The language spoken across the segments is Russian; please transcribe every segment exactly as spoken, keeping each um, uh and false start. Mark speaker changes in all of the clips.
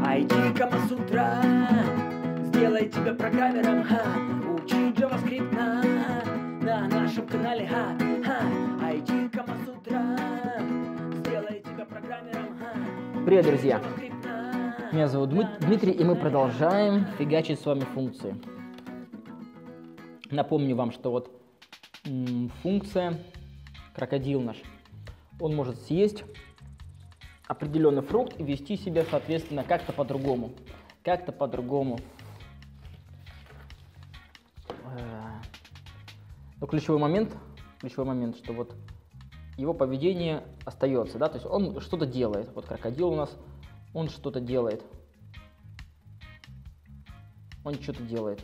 Speaker 1: ай ди Камасутра сделай тебя программером, ха. Учи JavaScript на, на нашем канале, ха, ха. ай ди Камасутра сделай тебя программером, ха.
Speaker 2: Привет, друзья! Меня зовут Дмитрий, и мы продолжаем фигачить с вами функции. Напомню вам, что вот м, функция крокодил наш, он может съесть определенный фрукт и вести себя, соответственно, как-то по-другому. Как-то по-другому. Но ключевой момент, ключевой момент, что вот его поведение остается, да, то есть он что-то делает. Вот крокодил у нас, он что-то делает. Он что-то делает.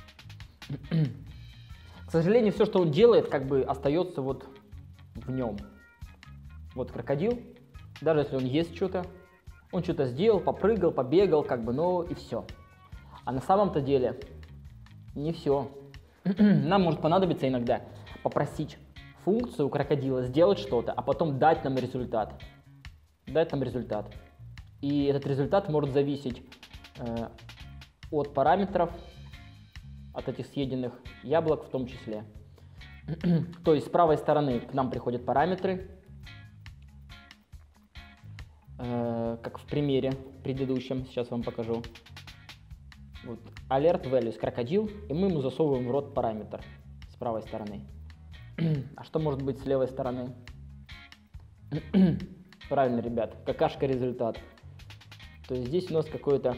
Speaker 2: К сожалению, все, что он делает, как бы остается вот в нем. Вот крокодил, даже если он ест что-то, он что-то сделал, попрыгал, побегал, как бы, но и все. А на самом-то деле не все. Нам может понадобиться иногда попросить функцию крокодила сделать что-то, а потом дать нам результат. Дать нам результат. И этот результат может зависеть э, от параметров, от этих съеденных яблок в том числе. То есть с правой стороны к нам приходят параметры, э, как в примере предыдущем, сейчас вам покажу. Вот, alert values крокодил, и мы ему засовываем в рот параметр с правой стороны. А что может быть с левой стороны? Правильно, ребят, какашка результат. То есть здесь у нас какой-то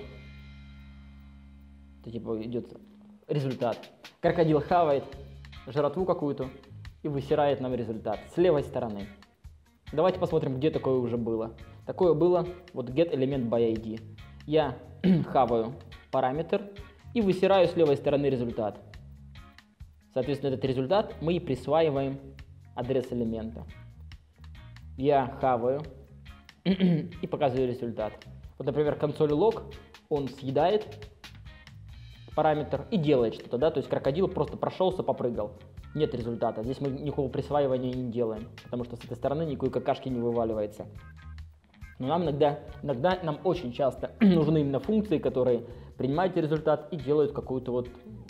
Speaker 2: типа идет результат. Крокодил хавает жратву какую-то и высирает нам результат с левой стороны. Давайте посмотрим, где такое уже было. Такое было вот getElement by ай ди. Я хаваю параметр и высираю с левой стороны результат. Соответственно, этот результат мы и присваиваем адрес элемента. Я хаваю и показываю результат. Вот, например, консоль log, он съедает параметр и делает что-то, да, то есть крокодил просто прошелся, попрыгал. Нет результата. Здесь мы никакого присваивания не делаем, потому что с этой стороны никакой какашки не вываливается. Но нам иногда, иногда нам очень часто нужны именно функции, которые принимают результат и делают какую-то вот,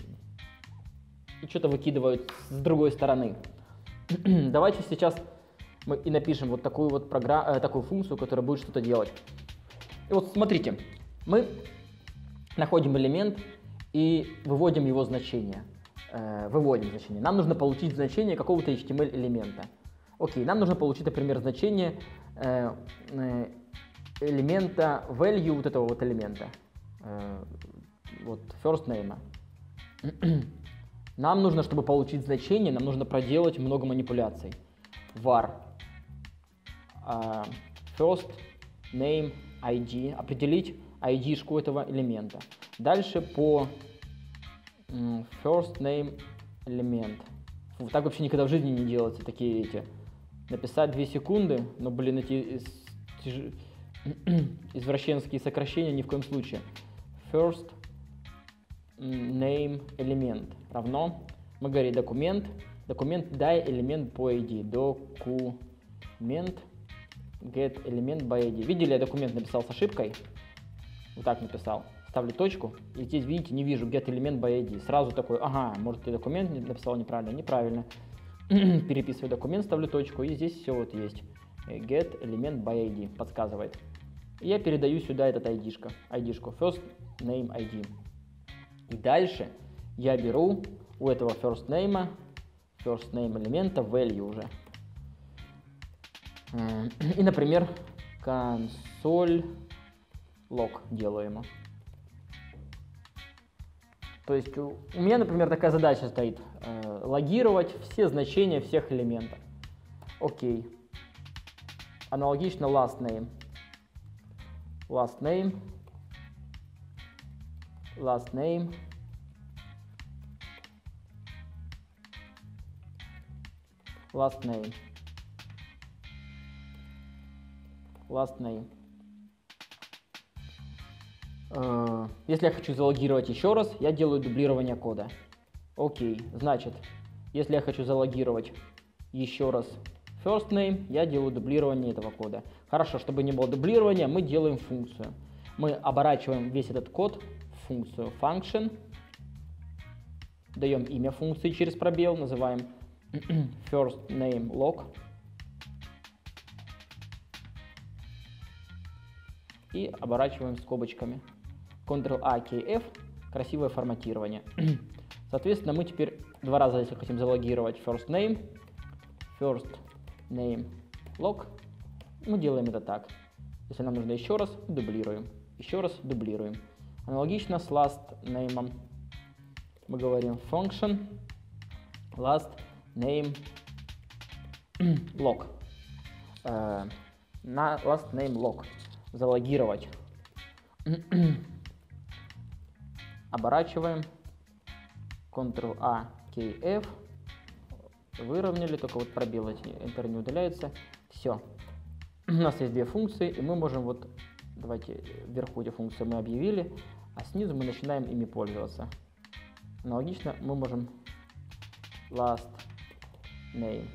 Speaker 2: и что-то выкидывают с другой стороны. Давайте сейчас мы и напишем вот такую вот программу, такую функцию, которая будет что-то делать. И вот смотрите, мы находим элемент и выводим его значение. Э, выводим значение. Нам нужно получить значение какого-то эйч ти эм эль элемента. Окей, нам нужно получить, например, значение э, э, элемента value, вот этого вот элемента, э, вот first name. Нам нужно, чтобы получить значение, нам нужно проделать много манипуляций. var э, first name ай ди, определить ай ди-шку этого элемента. Дальше по э, first name элемент. Фу, так вообще никогда в жизни не делается, такие эти. Написать две секунды, но, блин, эти тяж... извращенские сокращения ни в коем случае. First name элемент равно, мы говорим документ, документ дай элемент по ай ди, документ get элемент by ай ди. Видели, я документ написал с ошибкой, вот так написал, ставлю точку, и здесь, видите, не вижу get элемент by ай ди. Сразу такой, ага, может, ты документ написал неправильно, неправильно. Переписываю документ, ставлю точку, и здесь все вот есть. Get элемент by ай ди подсказывает. И я передаю сюда этот ай ди-шка, ай ди-шку first name ай ди. И дальше я беру у этого first name, first name элемента value уже. И, например, консоль log делаю ему. То есть у, у меня, например, такая задача стоит, э, логировать все значения всех элементов. Окей. Аналогично last name. Last name. Last name. Last name. Last name. Если я хочу залогировать еще раз, я делаю дублирование кода. Окей, значит, если я хочу залогировать еще раз first name, я делаю дублирование этого кода. Хорошо, чтобы не было дублирования, мы делаем функцию. Мы оборачиваем весь этот код в функцию function, даем имя функции через пробел, называем first name log и оборачиваем скобочками. контрол-А, кей-эф, красивое форматирование. Соответственно, мы теперь два раза, если хотим залогировать first name, first name log, мы делаем это так. Если нам нужно еще раз, дублируем. Еще раз дублируем. Аналогично с last name мы говорим function last name log. Э, на last name log залогировать. Оборачиваем. контрол-А, кей-эф. Выровняли, только вот пробелы, Enter не удаляется. Все. У нас есть две функции, и мы можем вот, давайте вверху эти функции мы объявили, а снизу мы начинаем ими пользоваться. Аналогично мы можем last name.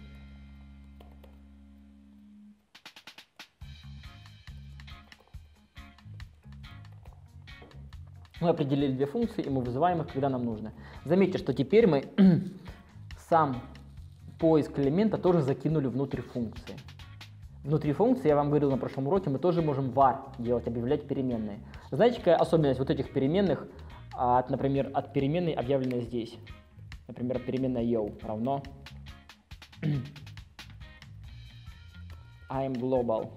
Speaker 2: Мы определили две функции, и мы вызываем их, когда нам нужно. Заметьте, что теперь мы сам поиск элемента тоже закинули внутрь функции. Внутри функции, я вам говорил на прошлом уроке, мы тоже можем var делать, объявлять переменные. Знаете, какая особенность вот этих переменных, от, например, от переменной, объявленной здесь? Например, переменная yo равно I'm global.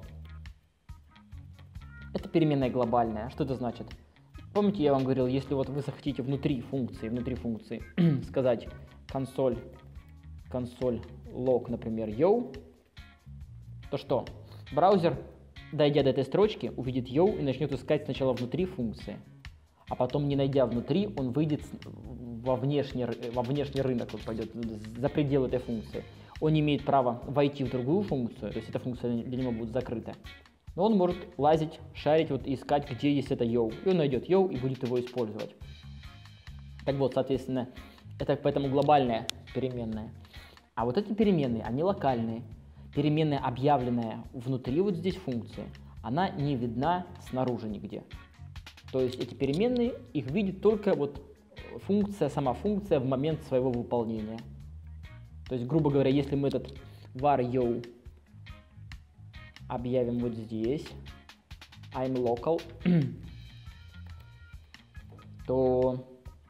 Speaker 2: Это переменная глобальная. Что это значит? Помните, я вам говорил, если вот вы захотите внутри функции, внутри функции сказать консоль, консоль log, например, yo, то что? Браузер, дойдя до этой строчки, увидит yo и начнет искать сначала внутри функции, а потом, не найдя внутри, он выйдет во внешний, во внешний рынок, вот пойдет за пределы этой функции. Он не имеет права войти в другую функцию, то есть эта функция для него будет закрыта. Но он может лазить, шарить, вот, и искать, где есть это yo. И он найдет yo и будет его использовать. Так вот, соответственно, это поэтому глобальная переменная. А вот эти переменные, они локальные. Переменная, объявленная внутри вот здесь функции, она не видна снаружи нигде. То есть эти переменные, их видит только вот функция, сама функция в момент своего выполнения. То есть, грубо говоря, если мы этот var yo объявим вот здесь, I'm local, то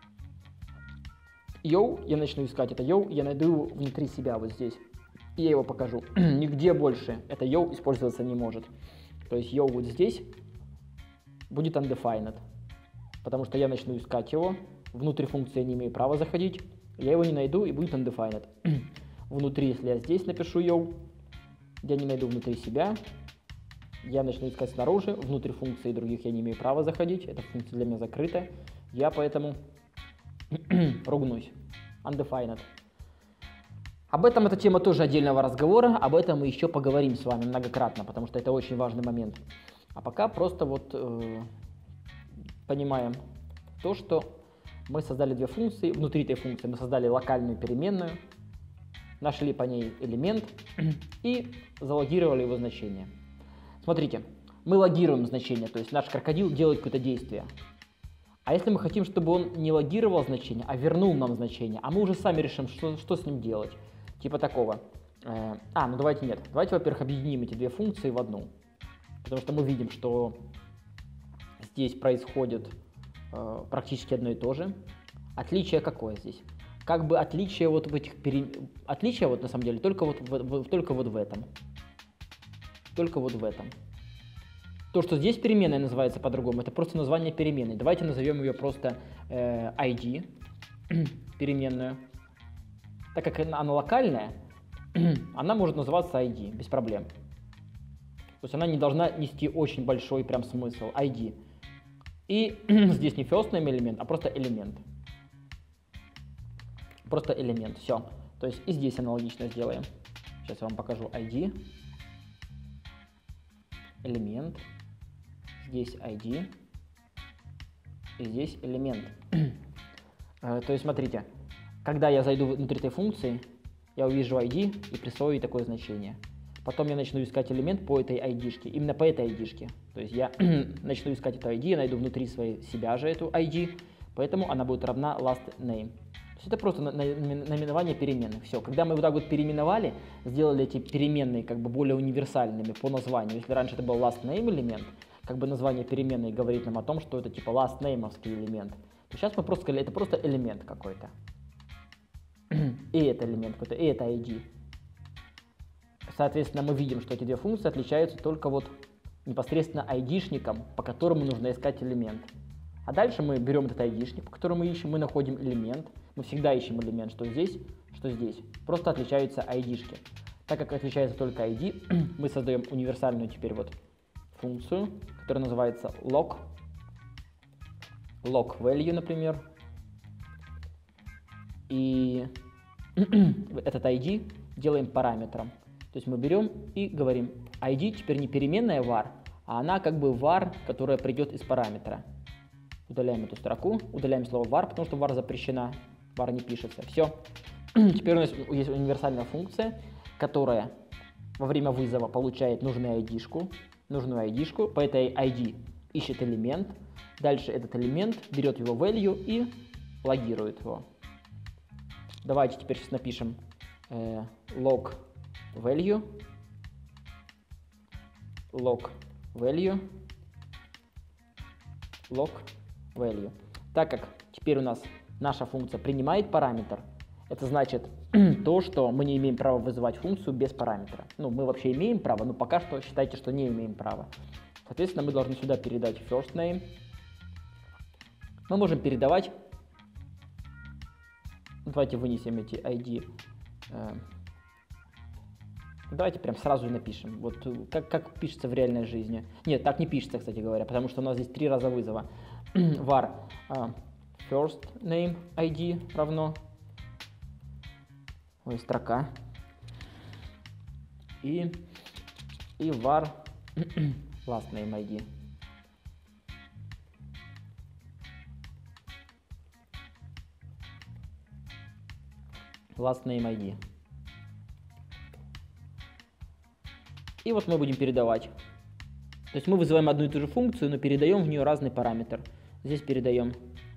Speaker 2: yo, я начну искать это yo, я найду его внутри себя вот здесь. И я его покажу. Нигде больше это yo использоваться не может. То есть yo вот здесь будет undefined, потому что я начну искать его, внутри функции я не имею права заходить, я его не найду и будет undefined. Внутри, если я здесь напишу yo, я не найду внутри себя, я начну искать снаружи, внутри функции других я не имею права заходить, эта функция для меня закрыта, я поэтому ругнусь. Undefined. Об этом эта тема тоже отдельного разговора, об этом мы еще поговорим с вами многократно, потому что это очень важный момент. А пока просто вот э, понимаем то, что мы создали две функции, внутри этой функции мы создали локальную переменную, нашли по ней элемент и залогировали его значение. Смотрите, мы логируем значение, то есть наш крокодил делает какое-то действие. А если мы хотим, чтобы он не логировал значение, а вернул нам значение, а мы уже сами решим, что, что с ним делать. Типа такого. Э, а, ну давайте нет. Давайте, во-первых, объединим эти две функции в одну. Потому что мы видим, что здесь происходит э, практически одно и то же. Отличие какое здесь? Как бы отличие вот в этих пере... Отличие вот на самом деле только вот в, в, только вот в этом. Только вот в этом. То, что здесь переменная называется по-другому, это просто название переменной. Давайте назовем ее просто э, ай ди, переменную. Так как она локальная, она может называться ай ди без проблем. То есть она не должна нести очень большой прям смысл. ай ди. И здесь не first name элемент, а просто элемент. Просто элемент. Все. То есть и здесь аналогично сделаем. Сейчас я вам покажу ай ди. Элемент. Здесь ай ди. И здесь элемент. То есть смотрите. Когда я зайду внутрь этой функции, я увижу ай ди и присвою ей такое значение. Потом я начну искать элемент по этой ай ди-шке, именно по этой ай ди-шке. То есть я начну искать эту ай ди, я найду внутри своей себя же эту ай ди, поэтому она будет равна last name. То есть это просто наименование переменных. Все, когда мы вот так вот переименовали, сделали эти переменные как бы более универсальными по названию. Если раньше это был last name элемент, как бы название переменной говорит нам о том, что это типа last name-овский элемент, то сейчас мы просто сказали, это просто элемент какой-то. И это элемент какой-то, и это ай ди. Соответственно, мы видим, что эти две функции отличаются только вот непосредственно ай ди-шником, по которому нужно искать элемент. А дальше мы берем этот ай ди-шник, по которому мы ищем, мы находим элемент. Мы всегда ищем элемент, что здесь, что здесь. Просто отличаются ай ди-шки. Так как отличается только ай ди, мы создаем универсальную теперь вот функцию, которая называется log. Log value, например. И этот ай ди делаем параметром. То есть мы берем и говорим, ай ди теперь не переменная var, а она как бы var, которая придет из параметра. Удаляем эту строку, удаляем слово var, потому что var запрещена, var не пишется. Все. Теперь у нас есть универсальная функция, которая во время вызова получает нужную ай ди-шку, нужную ай ди-шку, по этой ай ди ищет элемент, дальше этот элемент берет его value и логирует его. Давайте теперь сейчас напишем э, log value, log value, log value. Так как теперь у нас наша функция принимает параметр, это значит то, что мы не имеем права вызывать функцию без параметра. Ну, мы вообще имеем право, но пока что считайте, что не имеем права. Соответственно, мы должны сюда передать first name. Мы можем передавать, давайте вынесем эти ай ди. Давайте прям сразу и напишем, вот как, как пишется в реальной жизни. Нет, так не пишется, кстати говоря, потому что у нас здесь три раза вызова. var uh, first name ай ди равно, ой, строка, и, и var last name ай ди. Last name ай ди. И вот мы будем передавать. То есть мы вызываем одну и ту же функцию, но передаем в нее разный параметр. Здесь передаем...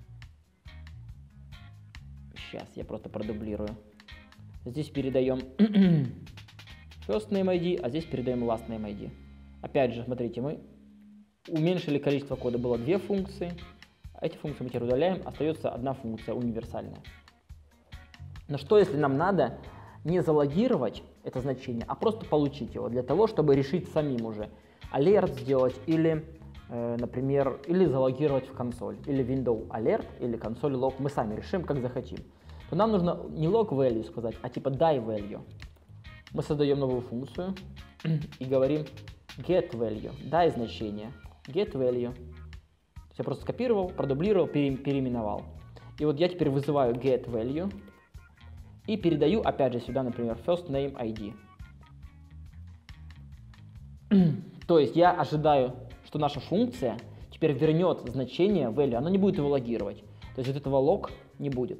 Speaker 2: Сейчас я просто продублирую. Здесь передаем first name ай ди, а здесь передаем last name ай ди. Опять же, смотрите, мы уменьшили количество кода. Было две функции. Эти функции мы теперь удаляем. Остается одна функция универсальная. Но что, если нам надо не залогировать это значение, а просто получить его, для того, чтобы решить самим уже alert сделать или, э, например, или залогировать в консоль, или window alert, или консоль log, мы сами решим, как захотим. То нам нужно не log value сказать, а типа die value. Мы создаем новую функцию и говорим get value, die значение, get value. То есть я просто скопировал, продублировал, пере, переименовал. И вот я теперь вызываю get value и передаю опять же сюда, например, first name ай ди. То есть я ожидаю, что наша функция теперь вернет значение value, она не будет его логировать. То есть вот этого log не будет.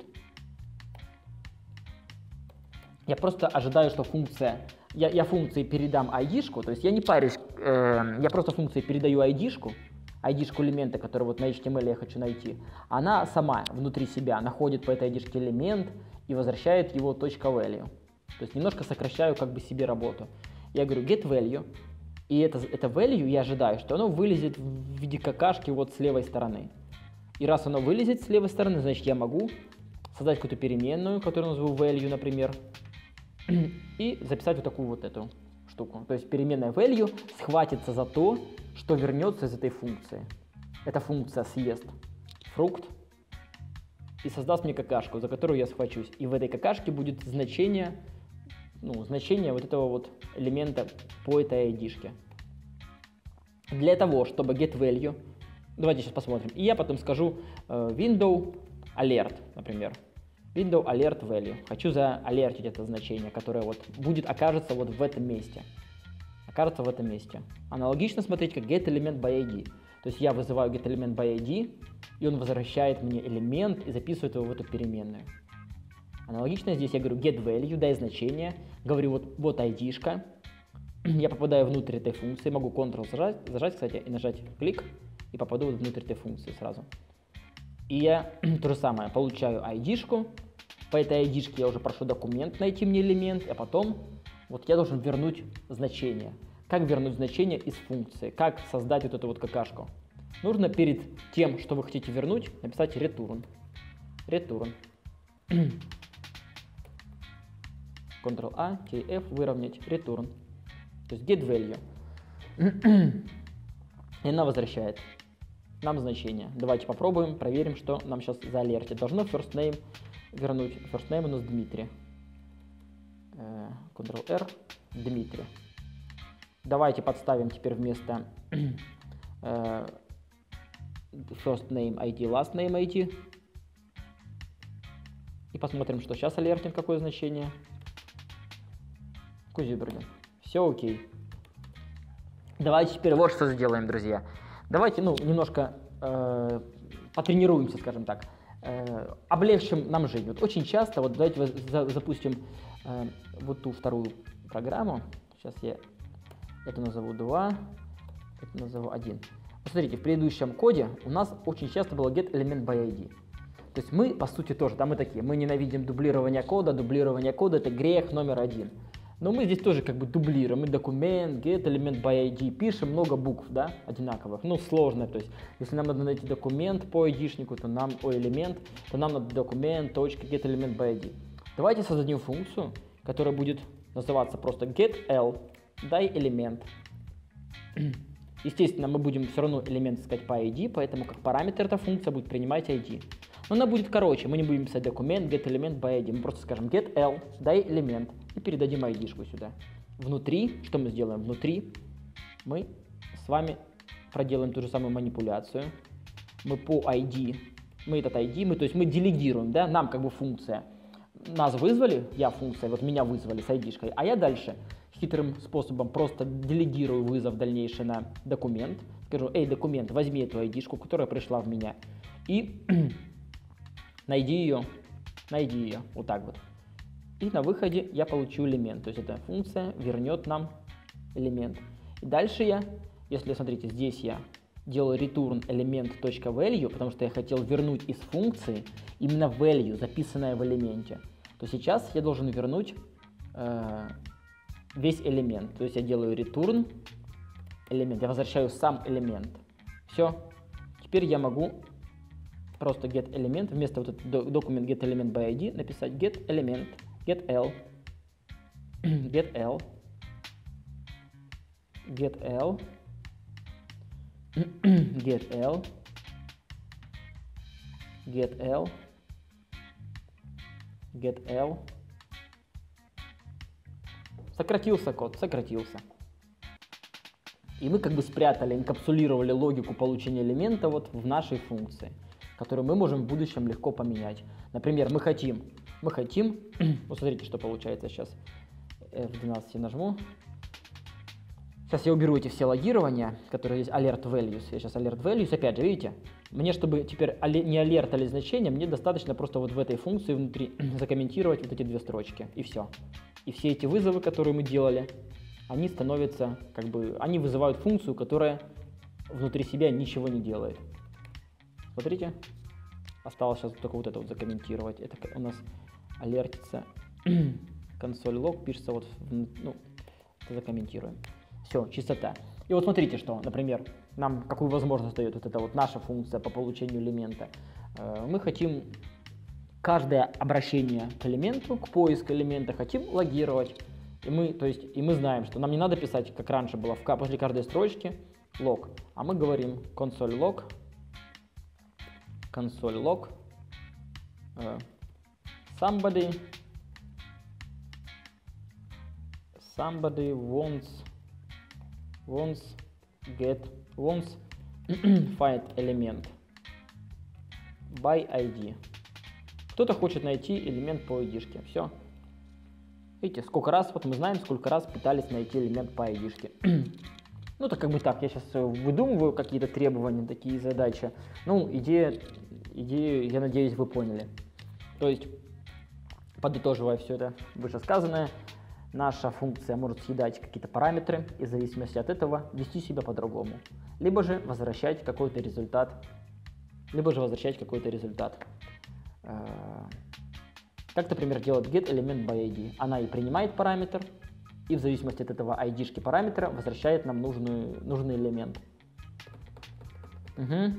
Speaker 2: Я просто ожидаю, что функция, я, я функции передам ай ди-шку, то есть я не парюсь, э, я просто функции передаю ай ди-шку, ай ди-шку элемента, который вот на эйч ти эм эль я хочу найти. Она сама внутри себя находит по этой ай ди-шке элемент и возвращает его .value. То есть немножко сокращаю как бы себе работу. Я говорю get value, и это, это value я ожидаю, что оно вылезет в виде какашки вот с левой стороны. И раз оно вылезет с левой стороны, значит я могу создать какую-то переменную, которую назову value, например, и записать вот такую вот эту штуку. То есть переменная value схватится за то, что вернется из этой функции. Эта функция съест фрукт и создаст мне какашку, за которую я схвачусь. И в этой какашке будет значение, ну, значение вот этого вот элемента по этой ай ди-шке. Для того, чтобы get value, давайте сейчас посмотрим, и я потом скажу э, window alert, например. Window alert value. Хочу зaalертить это значение, которое вот будет, окажется вот в этом месте. Окажется в этом месте. Аналогично смотреть, как get element by ай ди. То есть я вызываю get element by ай ди, и он возвращает мне элемент и записывает его в эту переменную. Аналогично здесь я говорю get value, дай значение, говорю вот, вот ай ди-шка, я попадаю внутрь этой функции, могу Ctrl зажать, зажать, кстати, и нажать клик, и попаду вот внутрь этой функции сразу. И я то же самое, получаю ай ди-шку, по этой ай ди-шке я уже прошу документ, найти мне элемент, а потом вот я должен вернуть значение. Как вернуть значение из функции, как создать вот эту вот какашку. Нужно перед тем, что вы хотите вернуть, написать return. Return. Ctrl-A, T-F, выровнять, return. То есть get value. И она возвращает нам значение. Давайте попробуем, проверим, что нам сейчас заалертит. Должно first name вернуть. First name у нас Дмитрий. Ctrl-R, Дмитрий. Давайте подставим теперь вместо first name ай ди, last name ай ди. И посмотрим, что сейчас алертит, какое значение. Кузиберген. Все окей. Давайте теперь вот что сделаем, друзья. Давайте, ну, немножко э, потренируемся, скажем так. Э, облегчим нам жизнь. Вот очень часто, вот давайте за, запустим э, вот ту вторую программу. Сейчас я это назову два, это назову один. Посмотрите, в предыдущем коде у нас очень часто было get element by ай ди. То есть мы, по сути, тоже, да, мы такие, мы ненавидим дублирование кода, дублирование кода — это грех номер один. Но мы здесь тоже как бы дублируем, мы документ, get element by ай ди, пишем много букв, да, одинаковых, ну, сложно, то есть, если нам надо найти документ по айдишнику, то нам, о, элемент, то нам надо документ, точка, get element by ай ди. Давайте создадим функцию, которая будет называться просто getL, дай элемент. Естественно, мы будем все равно элемент искать по ай ди, поэтому как параметр эта функция будет принимать ай ди. Но она будет короче, мы не будем писать документ get element by ай ди, мы просто скажем getL, дай элемент и передадим ай ди-шку сюда. Внутри, что мы сделаем? Внутри мы с вами проделаем ту же самую манипуляцию. Мы по ай ди, мы этот ай ди, мы, то есть мы делегируем, да, нам как бы функция. Нас вызвали, я функция, вот меня вызвали с ай ди-шкой, а я дальше хитрым способом просто делегирую вызов дальнейший на документ. Скажу, эй, документ, возьми эту ай ди-шку, которая пришла в меня, и найди ее, найди ее, вот так вот. И на выходе я получу элемент, то есть эта функция вернет нам элемент. И дальше я, если, смотрите, здесь я делаю return element.value, потому что я хотел вернуть из функции именно value, записанное в элементе, то сейчас я должен вернуть э, весь элемент. То есть я делаю return элемент, я возвращаю сам элемент. Все. Теперь я могу просто get element, вместо вот этого документ get element by ай ди написать get element, getL, getL, getL, getL, getL, getL. Сократился код, сократился. И мы как бы спрятали, инкапсулировали логику получения элемента вот в нашей функции, которую мы можем в будущем легко поменять. Например, мы хотим, мы хотим, вот смотрите, что получается сейчас. эф двенадцать я нажму. Сейчас я уберу эти все логирования, которые есть, alert values. Я сейчас alert values, опять же, видите, мне, чтобы теперь не алертали значения, мне достаточно просто вот в этой функции внутри закомментировать вот эти две строчки, и все. И все эти вызовы, которые мы делали, они становятся, как бы, они вызывают функцию, которая внутри себя ничего не делает. Смотрите, осталось сейчас только вот это вот закомментировать. Это у нас алертится консоль лог, пишется вот, ну, это закомментируем. Все, чистота. И вот смотрите, что, например, нам какую возможность дает вот эта вот наша функция по получению элемента. Мы хотим каждое обращение к элементу, к поиску элемента хотим логировать. И мы, то есть, и мы знаем, что нам не надо писать, как раньше было, в, после каждой строчки лог. А мы говорим консоль лог, консоль лог, uh, somebody, somebody wants, wants get, wants find element by ай ди. Кто-то хочет найти элемент по ай ди-шке. Все. Видите, сколько раз, вот мы знаем, сколько раз пытались найти элемент по ай ди-шке. Ну, так как бы так, я сейчас выдумываю какие-то требования, такие задачи. Ну, идея, идею, я надеюсь, вы поняли. То есть, подытоживая все это вышесказанное, наша функция может съедать какие-то параметры и в зависимости от этого вести себя по-другому. Либо же возвращать какой-то результат. Либо же возвращать какой-то результат. Как, например, делает getElementById. Она и принимает параметр, и в зависимости от этого ай ди-шки параметра возвращает нам нужную, нужный элемент. Угу.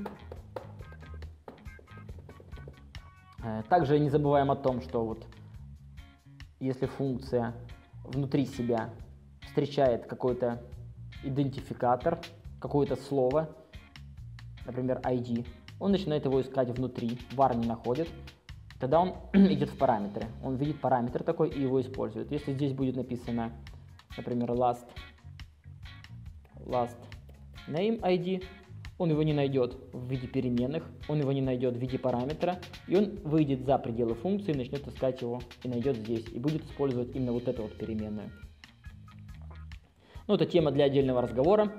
Speaker 2: Также не забываем о том, что вот если функция внутри себя встречает какой-то идентификатор, какое-то слово, например, ай ди, он начинает его искать внутри, var не находит, тогда он идет в параметры. Он видит параметр такой и его использует. Если здесь будет написано, например, last, last name ай ди, он его не найдет в виде переменных, он его не найдет в виде параметра, и он выйдет за пределы функции, начнет искать его и найдет здесь, и будет использовать именно вот эту вот переменную. Ну, это тема для отдельного разговора.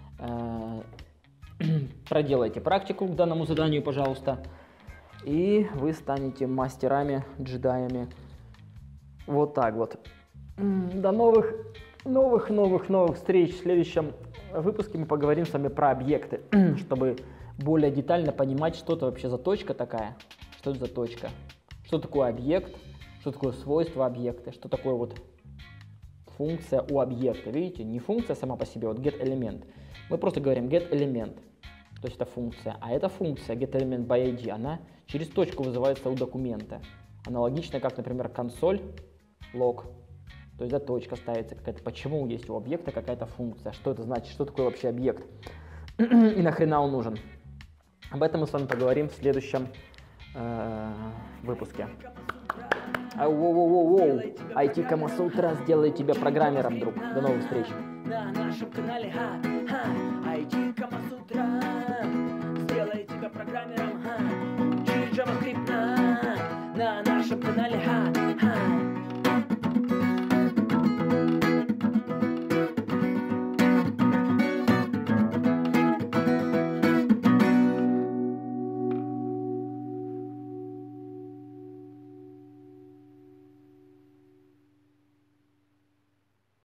Speaker 2: Проделайте практику к данному заданию, пожалуйста, и вы станете мастерами, джедаями. Вот так вот. До новых, новых, новых, новых встреч. В следующем выпуске мы поговорим с вами про объекты, чтобы более детально понимать, что это вообще за точка такая, что это за точка, что такое объект, что такое свойство объекта, что такое вот функция у объекта. Видите, не функция сама по себе, вот getElement. Мы просто говорим getElement, то есть это функция, а эта функция getElementById, она через точку вызывается у документа. Аналогично, как, например, консоль log. То есть, да, точка ставится какая-то. Почему есть у объекта какая-то функция? Что это значит? Что такое вообще объект? И нахрена он нужен? Об этом мы с вами поговорим в следующем э, выпуске. Воу-воу-воу-воу! ай ти Камасутра сделает тебя программером, друг. До новых встреч!
Speaker 1: На нашем канале ха, ха, ай ти Камасутра сделает тебя программером.